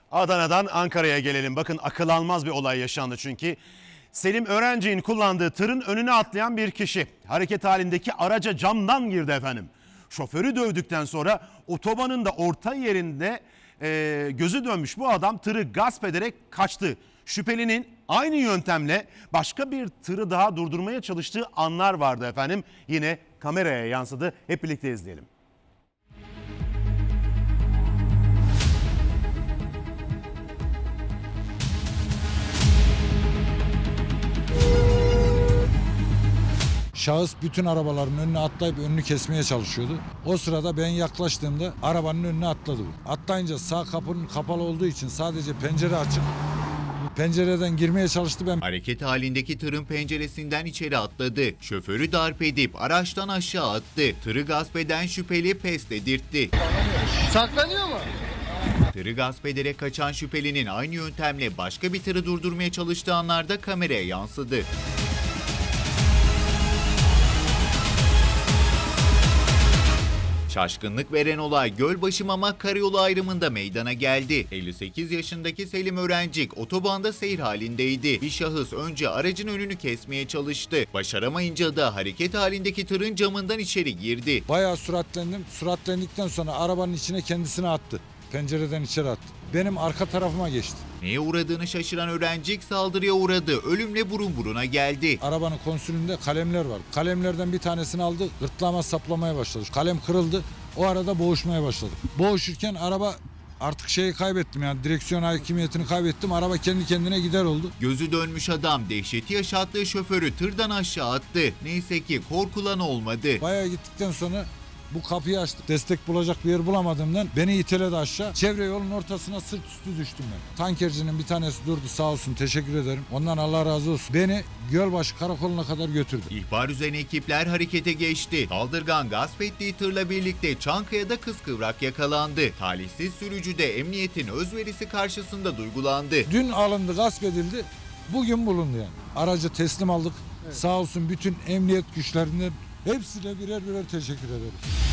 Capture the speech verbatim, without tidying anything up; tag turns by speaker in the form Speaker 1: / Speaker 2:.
Speaker 1: Adana'dan Ankara'ya gelelim. Bakın akıl almaz bir olay yaşandı çünkü. Selim Öğrenci'nin kullandığı tırın önüne atlayan bir kişi hareket halindeki araca camdan girdi efendim. Şoförü dövdükten sonra otobanın da orta yerinde e, gözü dönmüş bu adam tırı gasp ederek kaçtı. Şüphelinin aynı yöntemle başka bir tırı daha durdurmaya çalıştığı anlar vardı efendim. Yine kameraya yansıdı. Hep birlikte izleyelim.
Speaker 2: Şahıs bütün arabaların önüne atlayıp önünü kesmeye çalışıyordu. O sırada ben yaklaştığımda arabanın önüne atladı bu. Atlayınca sağ kapının kapalı olduğu için sadece pencere açık. Pencereden girmeye çalıştı ben.
Speaker 3: Hareket halindeki tırın penceresinden içeri atladı. Şoförü darp edip araçtan aşağı attı. Tırı gasp eden şüpheli pes dedirtti.
Speaker 4: Saklanıyor mu?
Speaker 3: Tırı gasp ederek kaçan şüphelinin aynı yöntemle başka bir tırı durdurmaya çalıştığı anlarda kameraya yansıdı. Şaşkınlık veren olay Gölbaşı Mamak Karayolu ayrımında meydana geldi. elli sekiz yaşındaki Selim Öğrencik otobanda seyir halindeydi. Bir şahıs önce aracın önünü kesmeye çalıştı. Başaramayınca da hareket halindeki tırın camından içeri girdi.
Speaker 2: Bayağı süratlendim. Süratlendikten sonra arabanın içine kendisini attı. Pencereden içeri attı. Benim arka tarafıma geçti.
Speaker 3: Neye uğradığını şaşıran Öğrencik saldırıya uğradı. Ölümle burun buruna geldi.
Speaker 2: Arabanın konsülünde kalemler vardı. Kalemlerden bir tanesini aldı, gırtlağıma saplamaya başladı. Kalem kırıldı. O arada boğuşmaya başladı. Boğuşurken araba artık şeyi kaybettim, yani direksiyon hakimiyetini kaybettim. Araba kendi kendine gider oldu.
Speaker 3: Gözü dönmüş adam dehşeti yaşattığı şoförü tırdan aşağı attı. Neyse ki korkulan olmadı.
Speaker 2: Bayağı gittikten sonra bu kapıyı açtı. Destek bulacak bir yer bulamadığımdan beni iteledi aşağı. Çevre yolun ortasına sırt üstü düştüm ben. Tankercinin bir tanesi durdu, sağ olsun, teşekkür ederim. Ondan Allah razı olsun. Beni Gölbaşı Karakolu'na kadar götürdü.
Speaker 3: İhbar üzerine ekipler harekete geçti. Saldırgan gasp ettiği tırla birlikte Çankaya'da kıskıvrak yakalandı. Talihsiz sürücü de emniyetin özverisi karşısında duygulandı.
Speaker 2: Dün alındı, gasp edildi. Bugün bulundu yani. Aracı teslim aldık. Evet. Sağ olsun bütün emniyet güçlerinden hepsine birer birer teşekkür ederim.